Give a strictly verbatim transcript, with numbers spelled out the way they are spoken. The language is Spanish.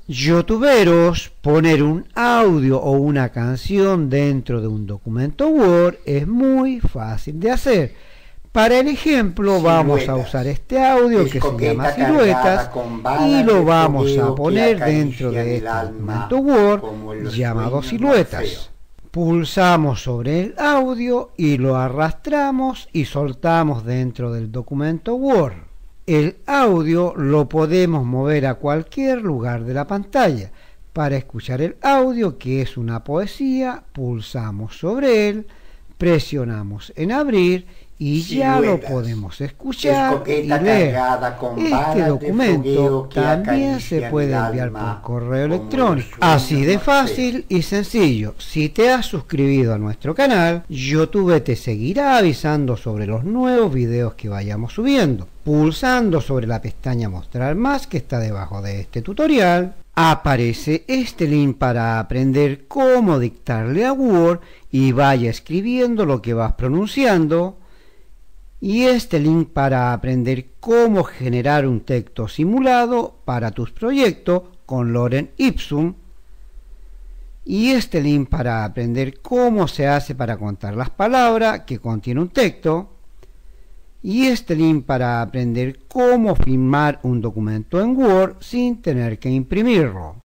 Youtuberos, poner un audio o una canción dentro de un documento Word es muy fácil de hacer. Para el ejemplo Siluetas. Vamos a usar este audio que se llama Siluetas y lo vamos a poner dentro de este documento Word llamado Siluetas. Pulsamos sobre el audio y lo arrastramos y soltamos dentro del documento Word. El audio lo podemos mover a cualquier lugar de la pantalla. Para escuchar el audio, que es una poesía, pulsamos sobre él, presionamos en abrir y ya lo podemos escuchar y leer. Este documento también se puede enviar por correo electrónico. Así de fácil y sencillo. Si te has suscrito a nuestro canal, YouTube te seguirá avisando sobre los nuevos videos que vayamos subiendo. Pulsando sobre la pestaña Mostrar más que está debajo de este tutorial, aparece este link para aprender cómo dictarle a Word y vaya escribiendo lo que vas pronunciando, y este link para aprender cómo generar un texto simulado para tus proyectos con Lorem Ipsum, y este link para aprender cómo se hace para contar las palabras que contiene un texto, y este link para aprender cómo firmar un documento en Word sin tener que imprimirlo.